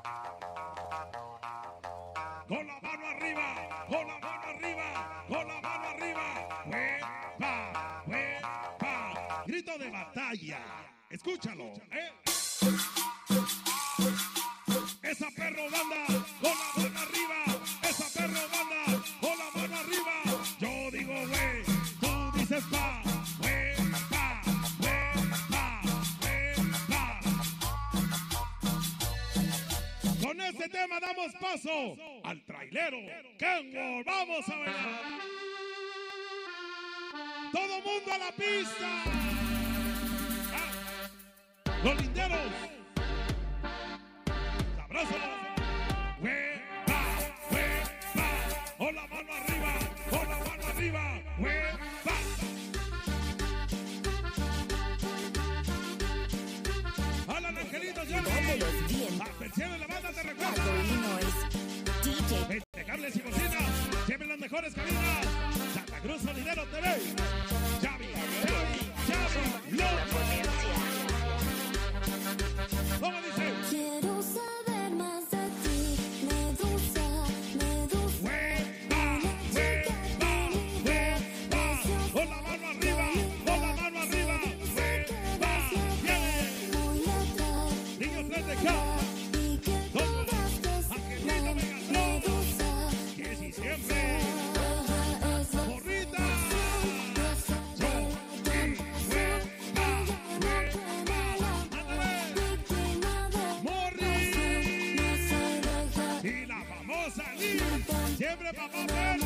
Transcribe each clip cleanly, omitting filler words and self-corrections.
Con la mano arriba, con la mano arriba, con la mano arriba. ¡Huepa! ¡Huepa! Grito de batalla. Escúchalo, ¿eh? Esa perro banda, con la mano arriba. Esa perro banda, con la mano arriba. Yo digo, güey, tú dices pa. ¡Huepa! ¡Huepa! ¡Huepa! Con este tema damos paso al trailero Kenworth. Vamos a bailar. Todo mundo a la pista. Los linderos. Sabroso. Huepa, huepa. Con la mano arriba, con la mano arriba. Huepa. Hola, angelitos, ya atención en la banda, te recuerda. Este cables y bocinas, lleven las mejores cabinas. Santa Cruz Solidero TV. Xavi, loco. ¿Cómo dice? Quiero saber más de ti, Medusa, Medusa. Huepa, huepa, huepa. Con la mano arriba, con la mano arriba. Huepa, Voy atrás niños 3 de acá. y que todas te Angelito sigan, Megatron. Medusa. Que si siempre. Deja esa Morrita. cosa Yo, de y huepa, huepa. Ándale. víctima de Morri. no se deja. Y la famosa Liz. Siempre papá verde.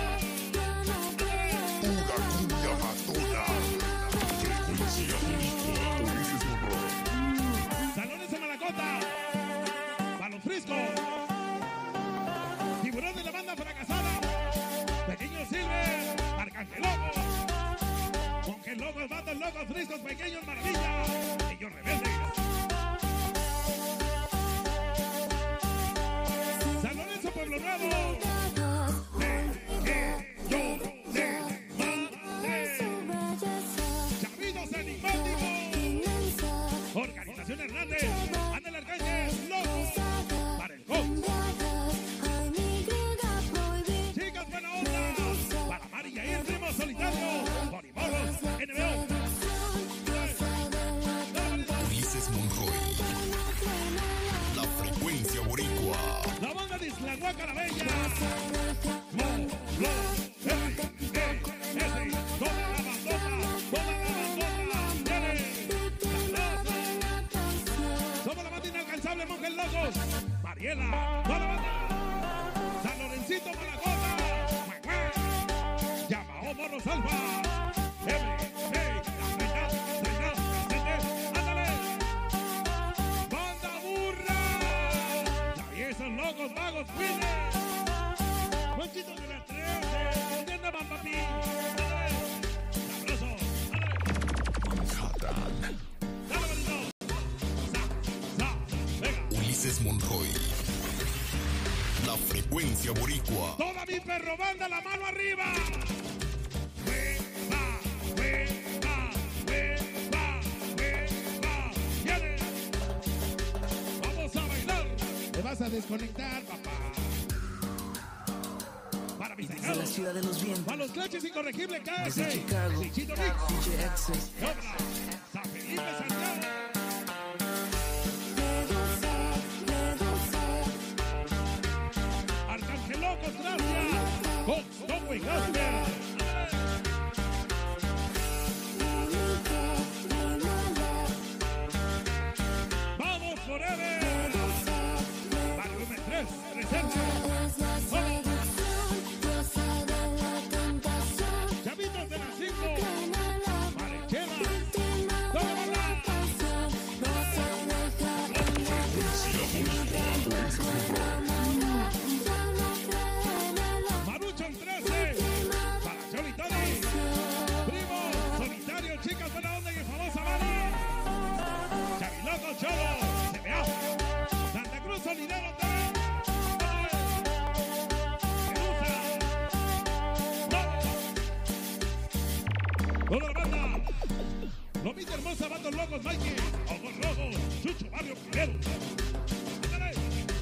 Una cumbia matona. Frecuencia Boricua. Ulises Monroy. Salones de Malacota. Para los friscos. Tiburón de la banda fracasada. Pequeño Silver. Arcángel Loco. Monjes locos, bandos locos, friscos, pequeños, maravilla. Ellos rebeldes. Salones de Pueblo Nuevo. Chavitos enigmáticos. Organización Hernández. Ándale Arcángel. Loco. Para el COP. Chicas buena onda. Para Mari y Yair, Primo Solitario. Morimoros. NBO. Ulises Monroy. La frecuencia boricua. La banda de Islahuaca la Bella. Toda la bandota. Toda la bandota. Viene. Somos la banda inalcanzable, Monjes Locos. Mariela. Toda la banda. San Lorencito, Malacota. Llamao Morros Alfa. Ándale. Banda burra. Traviesos, locos, vagos, fines. Monchitos de las 13. ¿Entiende, papi? Ándale. Sabroso. Ándale. Manhattan. Dale, bonito. Venga. Ulises Monroy. La frecuencia boricua. Toda mi perro banda, la mano arriba. Huepa, huepa, huepa, huepa. Viene. Vamos a bailar. Te vas a desconectar, papá. Para mis Desde la hijos. ciudad de los vientos, Para los claches incorregibles KS. desde Chicago, Chichito Mix. DJ Access. Dobra. San Felipe Santiago. Arcángel Locos, gracias. Cox, Topo y Gasper. Vamos forever. Volumen 3, presente. Chavitos de las 5. Marechera. Toda la banda. Maruchon 13. Para Choli Tony. Primo Solitario, chicas buena onda y el famosa Mari. Chaviloco Cholo. CBA. Santa Cruz Solidero TV. Toda la banda. Lomita hermosa, bandos locos, Mikey. Ojos rojos. Chucho Barrio Primero. Ándale.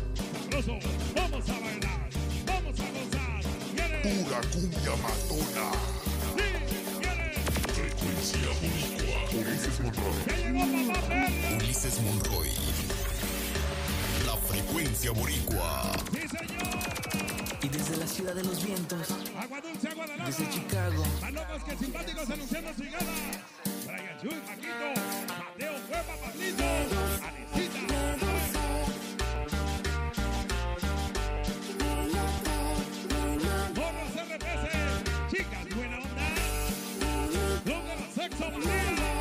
La cumbia matona. Sí, viene. Frecuencia boricua. Ulises Monroy. Ya llegó papá perro. Ulises Monroy. La frecuencia boricua. Sí, señor. Y desde la ciudad de los vientos, Agua dulce, agua de desde lata. Chicago, Más locos que simpáticos anunciando su llegada. Brian Chuy, Paquito, Mateo, Cueva, Pablito, Alecita. Morros RPC, chicas, buena onda. Número sexo, María.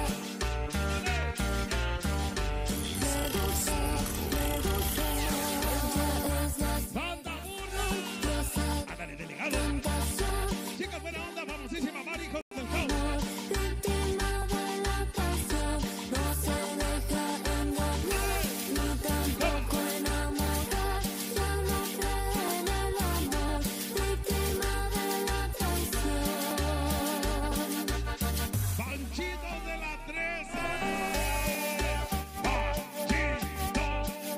Santa Burro. Ándale, delegado. Chicas, buena onda, famosísima Mari, hijos del caos. Víctima de la pasión, no se deja engañar, ni tampoco enamorar, ya no cree en el amor, víctima de la traición. Panchito de la 13. Panchito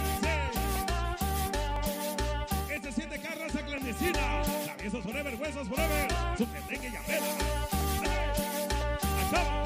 13. Este 7 carros a clandestina. Traviesos forever, huesos forever. Supetengue y apela. Acaba.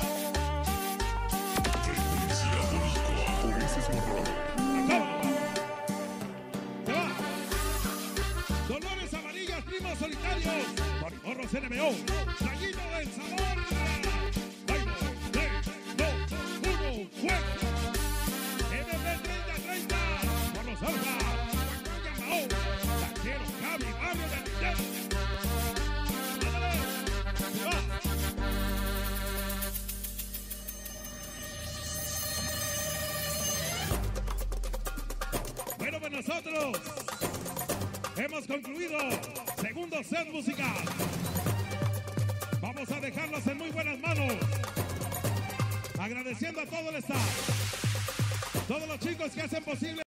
Frecuencia boricua. Ulises Monroy. Acaba. Se va. Dolores amarillas, primos solitarios. Morros NMO. Traguito del sabor. Bailo. 3, 2, 1, fuego. MB 3030. Morros Alfa. Guaguaya Mao. Taquero, Cabi, Barrio del Villero. Ándale. Se va. Bueno, pues nosotros hemos concluido segundo set musical. Vamos a dejarlos en muy buenas manos. Agradeciendo a todo el staff, todos los chicos que hacen posible